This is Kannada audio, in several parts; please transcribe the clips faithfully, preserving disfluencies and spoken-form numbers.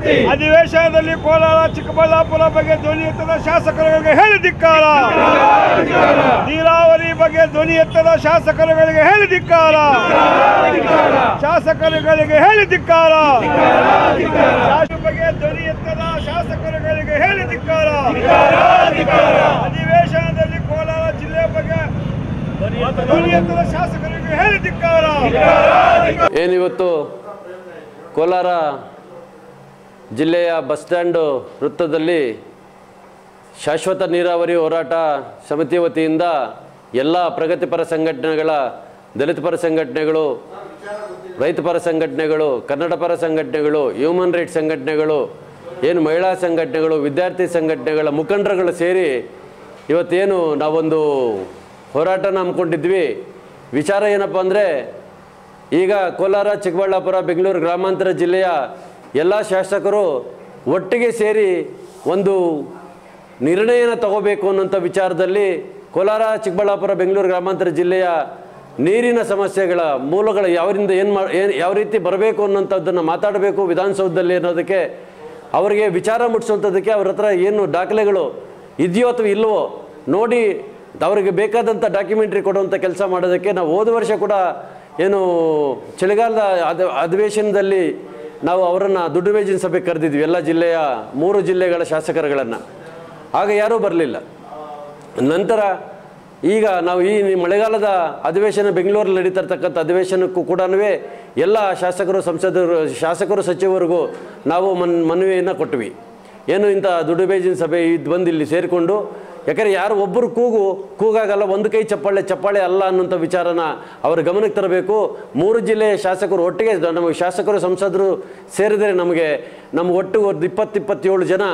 ಅಧಿವೇಶನದಲ್ಲಿ ಕೋಲಾರ ಚಿಕ್ಕಬಳ್ಳಾಪುರ ಬಗ್ಗೆ ಧ್ವನಿ ಎತ್ತದ ಶಾಸಕರುಗಳಿಗೆ ಹೇಳಿ ಧಿಕ್ಕಾರ. ನೀರಾವರಿ ಬಗ್ಗೆ ಧ್ವನಿ ಎತ್ತದ ಶಾಸಕರುಗಳಿಗೆ ಹೇಳಿ ಧಿಕ್ಕಾರ. ಶಾಸಕರುಗಳಿಗೆ ಹೇಳಿ ಧಿಕ್ಕಾರ. ಬಗ್ಗೆ ಧ್ವನಿ ಎತ್ತದ ಶಾಸಕರುಗಳಿಗೆ ಹೇಳಿ ಧಿಕ್ಕಾರ. ಅಧಿವೇಶನದಲ್ಲಿ ಕೋಲಾರ ಜಿಲ್ಲೆ ಬಗ್ಗೆ ಧ್ವನಿ ಎತ್ತದ ಶಾಸಕರಿಗೆ ಹೇಳಿ ಧಿಕ್ಕಾರ. ಏನಿವತ್ತು ಕೋಲಾರ ಜಿಲ್ಲೆಯ ಬಸ್ ಸ್ಟ್ಯಾಂಡ್ ವೃತ್ತದಲ್ಲಿ ಶಾಶ್ವತ ನೀರಾವರಿ ಹೋರಾಟ ಸಮಿತಿ ವತಿಯಿಂದ ಎಲ್ಲ ಪ್ರಗತಿಪರ ಸಂಘಟನೆಗಳ, ದಲಿತ ಪರ ಸಂಘಟನೆಗಳು, ರೈತ ಪರ ಸಂಘಟನೆಗಳು, ಕನ್ನಡ ಪರ ಸಂಘಟನೆಗಳು, ಹ್ಯೂಮನ್ ರೈಟ್ಸ್ ಸಂಘಟನೆಗಳು, ಏನು ಮಹಿಳಾ ಸಂಘಟನೆಗಳು, ವಿದ್ಯಾರ್ಥಿ ಸಂಘಟನೆಗಳ ಮುಖಂಡರುಗಳು ಸೇರಿ ಇವತ್ತೇನು ನಾವೊಂದು ಹೋರಾಟನ ಹಮ್ಮಿಕೊಂಡಿದ್ವಿ. ವಿಚಾರ ಏನಪ್ಪ ಅಂದರೆ, ಈಗ ಕೋಲಾರ, ಚಿಕ್ಕಬಳ್ಳಾಪುರ, ಬೆಂಗಳೂರು ಗ್ರಾಮಾಂತರ ಜಿಲ್ಲೆಯ ಎಲ್ಲ ಶಾಸಕರು ಒಟ್ಟಿಗೆ ಸೇರಿ ಒಂದು ನಿರ್ಣಯನ ತಗೋಬೇಕು ಅನ್ನೋಂಥ ವಿಚಾರದಲ್ಲಿ ಕೋಲಾರ, ಚಿಕ್ಕಬಳ್ಳಾಪುರ, ಬೆಂಗಳೂರು ಗ್ರಾಮಾಂತರ ಜಿಲ್ಲೆಯ ನೀರಿನ ಸಮಸ್ಯೆಗಳ ಮೂಲಗಳು ಯಾವರಿಂದ ಏನು ಮಾ ಏನು ಯಾವ ರೀತಿ ಬರಬೇಕು ಅನ್ನೋಂಥದ್ದನ್ನು ಮಾತಾಡಬೇಕು ವಿಧಾನಸೌಧದಲ್ಲಿ ಅನ್ನೋದಕ್ಕೆ, ಅವರಿಗೆ ವಿಚಾರ ಮುಟ್ಟಿಸೋಂಥದ್ದಕ್ಕೆ ಅವ್ರ ಹತ್ರ ಏನು ದಾಖಲೆಗಳು ಇದೆಯೋ ಅಥವಾ ಇಲ್ಲವೋ ನೋಡಿ ಅವರಿಗೆ ಬೇಕಾದಂಥ ಡಾಕ್ಯುಮೆಂಟ್ರಿ ಕೊಡುವಂಥ ಕೆಲಸ ಮಾಡೋದಕ್ಕೆ ನಾವು ಹೋದ ವರ್ಷ ಕೂಡ ಏನು ಚಳಿಗಾಲದ ಅಧ ಅಧಿವೇಶನದಲ್ಲಿ ನಾವು ಅವರನ್ನು ದುಡ್ಡು ಮೇಜಿನ ಸಭೆಗೆ ಕರೆದಿದ್ವಿ, ಎಲ್ಲ ಜಿಲ್ಲೆಯ ಮೂರು ಜಿಲ್ಲೆಗಳ ಶಾಸಕರುಗಳನ್ನು. ಆಗ ಯಾರೂ ಬರಲಿಲ್ಲ. ನಂತರ ಈಗ ನಾವು ಈ ಮಳೆಗಾಲದ ಅಧಿವೇಶನ ಬೆಂಗಳೂರಲ್ಲಿ ನಡೀತಾ ಇರ್ತಕ್ಕಂಥ ಅಧಿವೇಶನಕ್ಕೂ ಕೂಡ ಎಲ್ಲ ಶಾಸಕರು, ಸಂಸದರು, ಶಾಸಕರು, ಸಚಿವರಿಗೂ ನಾವು ಮನ್ ಮನವಿಯನ್ನು ಕೊಟ್ವಿ. ಏನು ಇಂಥ ದುಡ್ಡು ಮೇಜಿನ ಸಭೆ ಇದು ಬಂದು ಇಲ್ಲಿ ಸೇರಿಕೊಂಡು, ಯಾಕಂದರೆ ಯಾರು ಒಬ್ಬರು ಕೂಗು ಕೂಗಾಗಲ್ಲ, ಒಂದು ಕೈ ಚಪ್ಪಾಳೆ ಚಪ್ಪಾಳೆ ಅಲ್ಲ ಅನ್ನೋಂಥ ವಿಚಾರನ ಅವ್ರ ಗಮನಕ್ಕೆ ತರಬೇಕು. ಮೂರು ಜಿಲ್ಲೆಯ ಶಾಸಕರು ಒಟ್ಟಿಗೆ, ನಮಗೆ ಶಾಸಕರು, ಸಂಸದರು ಸೇರಿದರೆ ನಮಗೆ ನಮ್ಮ ಒಟ್ಟು ಒಂದು ಇಪ್ಪತ್ತು ಇಪ್ಪತ್ತೇಳು ಜನ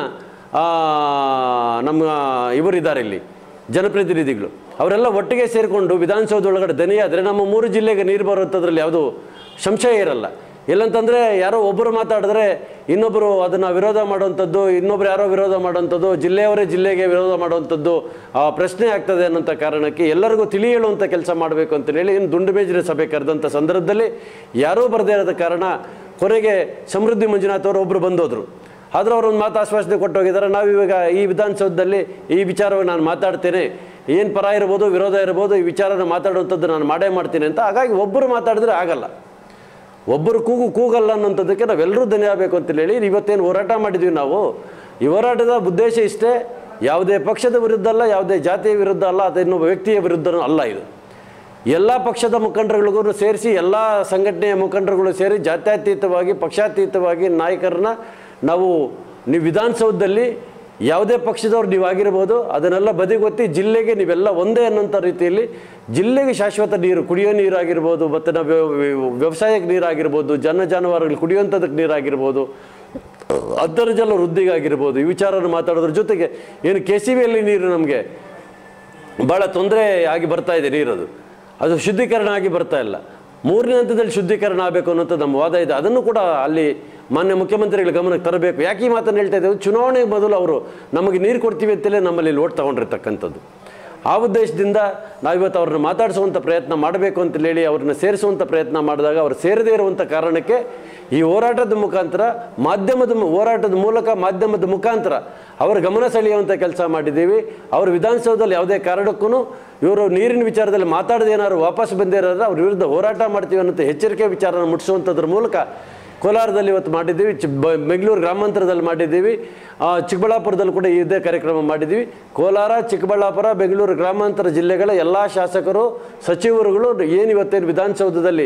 ನಮ್ಮ ಇವರಿದ್ದಾರೆ ಇಲ್ಲಿ ಜನಪ್ರತಿನಿಧಿಗಳು. ಅವರೆಲ್ಲ ಒಟ್ಟಿಗೆ ಸೇರಿಕೊಂಡು ವಿಧಾನಸೌಧ ಒಳಗಡೆ ದನಿಯಾದರೆ ನಮ್ಮ ಮೂರು ಜಿಲ್ಲೆಗೆ ನೀರು ಬರುವಂಥದ್ರಲ್ಲಿ ಯಾವುದೂ ಸಂಶಯ ಇರಲ್ಲ. ಇಲ್ಲಂತಂದರೆ ಯಾರೋ ಒಬ್ಬರು ಮಾತಾಡಿದ್ರೆ ಇನ್ನೊಬ್ಬರು ಅದನ್ನು ವಿರೋಧ ಮಾಡುವಂಥದ್ದು, ಇನ್ನೊಬ್ರು ಯಾರೋ ವಿರೋಧ ಮಾಡುವಂಥದ್ದು, ಜಿಲ್ಲೆಯವರೇ ಜಿಲ್ಲೆಗೆ ವಿರೋಧ ಮಾಡುವಂಥದ್ದು ಪ್ರಶ್ನೆ ಆಗ್ತದೆ ಅನ್ನೋಂಥ ಕಾರಣಕ್ಕೆ ಎಲ್ಲರಿಗೂ ತಿಳಿ ಹೇಳುವಂಥ ಕೆಲಸ ಮಾಡಬೇಕು ಅಂತೇಳಿ ಇನ್ನು ದುಂಡು ಮೇಜಿನ ಸಭೆ ಕರೆದಂಥ ಸಂದರ್ಭದಲ್ಲಿ ಯಾರೂ ಬರದೇ ಇರೋದ ಕಾರಣ ಕೊನೆಗೆ ಸಮೃದ್ಧಿ ಮಂಜುನಾಥ್ ಅವರು ಒಬ್ಬರು ಬಂದೋದ್ರು. ಆದರೂ ಅವ್ರೊಂದು ಮಾತು ಆಶ್ವಾಸನೆ ಕೊಟ್ಟು ಹೋಗಿದ್ದಾರೆ, ನಾವಿವಾಗ ಈ ವಿಧಾನಸೌಧದಲ್ಲಿ ಈ ವಿಚಾರವನ್ನು ನಾನು ಮಾತಾಡ್ತೇನೆ, ಏನು ಪರ ಇರ್ಬೋದು ವಿರೋಧ ಇರ್ಬೋದು, ಈ ವಿಚಾರನ ಮಾತಾಡುವಂಥದ್ದು ನಾನು ಮಾಡೇ ಮಾಡ್ತೀನಿ ಅಂತ. ಹಾಗಾಗಿ ಒಬ್ಬರು ಮಾತಾಡಿದ್ರೆ ಆಗಲ್ಲ, ಒಬ್ಬರು ಕೂಗು ಕೂಗಲ್ಲ ಅನ್ನೋಂಥದ್ದಕ್ಕೆ ನಾವೆಲ್ಲರೂ ಧನ್ಯವಾಗಬೇಕು ಅಂತೇಳಿ ಇವತ್ತೇನು ಹೋರಾಟ ಮಾಡಿದ್ವಿ ನಾವು. ಈ ಹೋರಾಟದ ಉದ್ದೇಶ ಇಷ್ಟೇ, ಯಾವುದೇ ಪಕ್ಷದ ವಿರುದ್ಧ ಅಲ್ಲ, ಯಾವುದೇ ಜಾತಿಯ ವಿರುದ್ಧ ಅಲ್ಲ, ಅಥವಾ ಇನ್ನೊಬ್ಬ ವ್ಯಕ್ತಿಯ ವಿರುದ್ಧನೂ ಅಲ್ಲ. ಇದು ಎಲ್ಲ ಪಕ್ಷದ ಮುಖಂಡರುಗಳಿಗೂ ಸೇರಿಸಿ, ಎಲ್ಲ ಸಂಘಟನೆಯ ಮುಖಂಡರುಗಳು ಸೇರಿ ಜಾತ್ಯತೀತವಾಗಿ, ಪಕ್ಷಾತೀತವಾಗಿ ನಾಯಕರನ್ನ ನಾವು ನೀವು ವಿಧಾನಸೌಧದಲ್ಲಿ ಯಾವುದೇ ಪಕ್ಷದವ್ರು ನೀವು ಆಗಿರ್ಬೋದು ಅದನ್ನೆಲ್ಲ ಬದಿಗೊತ್ತಿ ಜಿಲ್ಲೆಗೆ ನೀವೆಲ್ಲ ಒಂದೇ ಅನ್ನೋಂಥ ರೀತಿಯಲ್ಲಿ ಜಿಲ್ಲೆಗೆ ಶಾಶ್ವತ ನೀರು, ಕುಡಿಯೋ ನೀರಾಗಿರ್ಬೋದು, ಮತ್ತು ನಾವು ವ್ಯವಸಾಯಕ್ಕೆ ನೀರಾಗಿರ್ಬೋದು, ಜನ ಜಾನುವಾರುಗಳು ಕುಡಿಯುವಂಥದ್ದಕ್ಕೆ ನೀರಾಗಿರ್ಬೋದು, ಅಂತರ್ಜಲ ವೃದ್ಧಿಗಾಗಿರ್ಬೋದು, ಈ ವಿಚಾರವನ್ನು ಮಾತಾಡೋದ್ರ ಜೊತೆಗೆ ಏನು ಕೆ ಸಿ ಬಿಯಲ್ಲಿ ನೀರು ನಮಗೆ ಭಾಳ ತೊಂದರೆ ಆಗಿ ಬರ್ತಾ ಇದೆ. ನೀರದು ಅದು ಶುದ್ಧೀಕರಣ ಆಗಿ ಬರ್ತಾ ಇಲ್ಲ. ಮೂರನೇ ಹಂತದಲ್ಲಿ ಶುದ್ಧೀಕರಣ ಆಗಬೇಕು ಅನ್ನೋಂಥದ್ದು ನಮ್ಮ ವಾದ ಇದೆ. ಅದನ್ನು ಕೂಡ ಅಲ್ಲಿ ಮಾನ್ಯ ಮುಖ್ಯಮಂತ್ರಿಗಳ ಗಮನಕ್ಕೆ ತರಬೇಕು. ಯಾಕೆ ಈ ಮಾತನ್ನು ಹೇಳ್ತಾ ಇದ್ದೇವೆ, ಚುನಾವಣೆಗೆ ಮೊದಲು ಅವರು ನಮಗೆ ನೀರು ಕೊಡ್ತೀವಿ ಅಂತಲೇ ನಮ್ಮಲ್ಲಿ ಓಟ್ ತೊಗೊಂಡಿರ್ತಕ್ಕಂಥದ್ದು. ಆ ಉದ್ದೇಶದಿಂದ ನಾವಿವತ್ತು ಅವ್ರನ್ನ ಮಾತಾಡಿಸುವಂಥ ಪ್ರಯತ್ನ ಮಾಡಬೇಕು ಅಂತೇಳಿ ಅವ್ರನ್ನ ಸೇರಿಸುವಂಥ ಪ್ರಯತ್ನ ಮಾಡಿದಾಗ ಅವರು ಸೇರದೇ ಇರುವಂಥ ಕಾರಣಕ್ಕೆ ಈ ಹೋರಾಟದ ಮುಖಾಂತರ, ಮಾಧ್ಯಮದ ಹೋರಾಟದ ಮೂಲಕ, ಮಾಧ್ಯಮದ ಮುಖಾಂತರ ಅವರ ಗಮನ ಸೆಳೆಯುವಂಥ ಕೆಲಸ ಮಾಡಿದ್ದೀವಿ. ಅವರು ವಿಧಾನಸೌಧದಲ್ಲಿ ಯಾವುದೇ ಕಾರಣಕ್ಕೂ ಇವರು ನೀರಿನ ವಿಚಾರದಲ್ಲಿ ಮಾತಾಡದೆ ಏನಾದ್ರು ವಾಪಸ್ ಬಂದಿರೋದ್ರೆ ಅವ್ರ ವಿರುದ್ಧ ಹೋರಾಟ ಮಾಡ್ತೀವಿ ಅನ್ನೋಂಥ ಎಚ್ಚರಿಕೆ ವಿಚಾರನ ಮುಟ್ಟಿಸುವಂಥದ್ರ ಮೂಲಕ ಕೋಲಾರದಲ್ಲಿ ಇವತ್ತು ಮಾಡಿದ್ದೀವಿ, ಚಿ ಬೆಂಗಳೂರು ಗ್ರಾಮಾಂತರದಲ್ಲಿ ಮಾಡಿದ್ದೀವಿ, ಚಿಕ್ಕಬಳ್ಳಾಪುರದಲ್ಲಿ ಕೂಡ ಇದೇ ಕಾರ್ಯಕ್ರಮ ಮಾಡಿದ್ದೀವಿ. ಕೋಲಾರ, ಚಿಕ್ಕಬಳ್ಳಾಪುರ, ಬೆಂಗಳೂರು ಗ್ರಾಮಾಂತರ ಜಿಲ್ಲೆಗಳ ಎಲ್ಲ ಶಾಸಕರು, ಸಚಿವರುಗಳು ಏನು ಇವತ್ತೇನು ವಿಧಾನಸೌಧದಲ್ಲಿ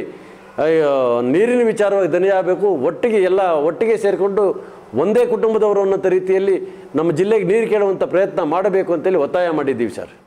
ನೀರಿನ ವಿಚಾರವಾಗಿ ಧನಿಯಾಗಬೇಕು, ಒಟ್ಟಿಗೆ ಎಲ್ಲ ಒಟ್ಟಿಗೆ ಸೇರಿಕೊಂಡು ಒಂದೇ ಕುಟುಂಬದವರು ಅನ್ನೋ ರೀತಿಯಲ್ಲಿ ನಮ್ಮ ಜಿಲ್ಲೆಗೆ ನೀರು ಕೇಳುವಂಥ ಪ್ರಯತ್ನ ಮಾಡಬೇಕು ಅಂತೇಳಿ ಒತ್ತಾಯ ಮಾಡಿದ್ದೀವಿ ಸರ್.